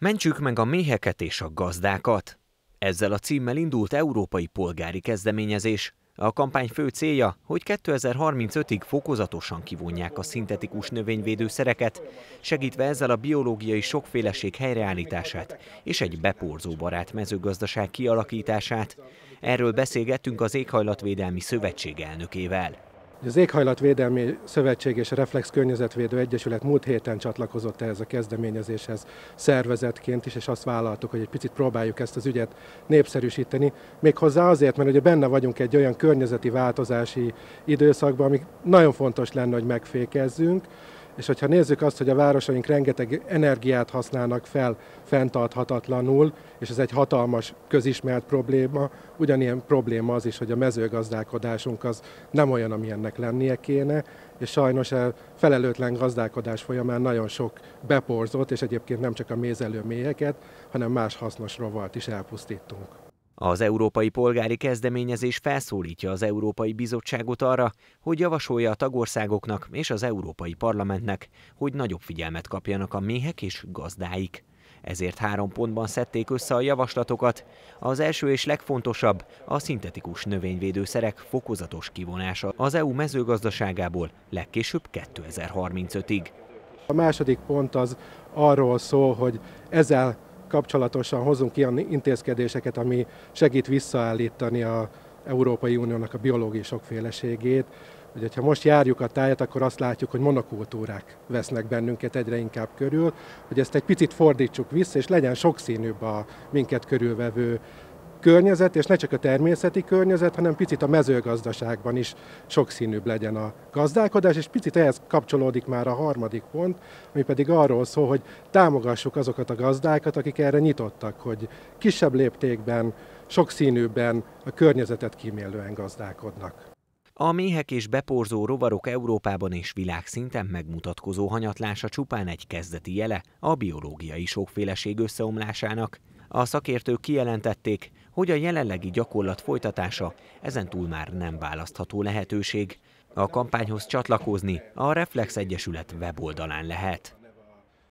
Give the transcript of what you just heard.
Mentsük meg a méheket és a gazdákat! Ezzel a címmel indult európai polgári kezdeményezés. A kampány fő célja, hogy 2035-ig fokozatosan kivonják a szintetikus növényvédőszereket, segítve ezzel a biológiai sokféleség helyreállítását és egy beporzóbarát mezőgazdaság kialakítását. Erről beszélgettünk az Éghajlatvédelmi Szövetség elnökével. Az Éghajlatvédelmi Szövetség és a Reflex Környezetvédő Egyesület múlt héten csatlakozott ehhez a kezdeményezéshez szervezetként is, és azt vállaltuk, hogy egy picit próbáljuk ezt az ügyet népszerűsíteni. Méghozzá azért, mert ugye benne vagyunk egy olyan környezeti változási időszakban, ami nagyon fontos lenne, hogy megfékezzünk, és hogyha nézzük azt, hogy a városaink rengeteg energiát használnak fel fenntarthatatlanul, és ez egy hatalmas közismert probléma, ugyanilyen probléma az is, hogy a mezőgazdálkodásunk az nem olyan, amilyennek lennie kéne, és sajnos a felelőtlen gazdálkodás folyamán nagyon sok beporzott, és egyébként nem csak a mézelő méheket, hanem más hasznos rovart is elpusztítunk. Az európai polgári kezdeményezés felszólítja az Európai Bizottságot arra, hogy javasolja a tagországoknak és az Európai Parlamentnek, hogy nagyobb figyelmet kapjanak a méhek és gazdáik. Ezért 3 pontban szedték össze a javaslatokat. Az első és legfontosabb a szintetikus növényvédőszerek fokozatos kivonása az EU mezőgazdaságából legkésőbb 2035-ig. A második pont az arról szól, hogy ezzel kapcsolatosan hozunk ilyen intézkedéseket, ami segít visszaállítani az Európai Uniónak a biológiai sokféleségét. Ugye, ha most járjuk a tájat, akkor azt látjuk, hogy monokultúrák vesznek bennünket egyre inkább körül, hogy ezt egy picit fordítsuk vissza, és legyen sokszínűbb a minket körülvevő környezet, és ne csak a természeti környezet, hanem picit a mezőgazdaságban is sokszínűbb legyen a gazdálkodás, és picit ehhez kapcsolódik már a harmadik pont, ami pedig arról szól, hogy támogassuk azokat a gazdákat, akik erre nyitottak, hogy kisebb léptékben, sokszínűbben, a környezetet kímélően gazdálkodnak. A méhek és beporzó rovarok Európában és világszinten megmutatkozó hanyatlása csupán egy kezdeti jele a biológiai sokféleség összeomlásának. A szakértők kijelentették, hogy a jelenlegi gyakorlat folytatása ezentúl már nem választható lehetőség. A kampányhoz csatlakozni a Reflex Egyesület weboldalán lehet.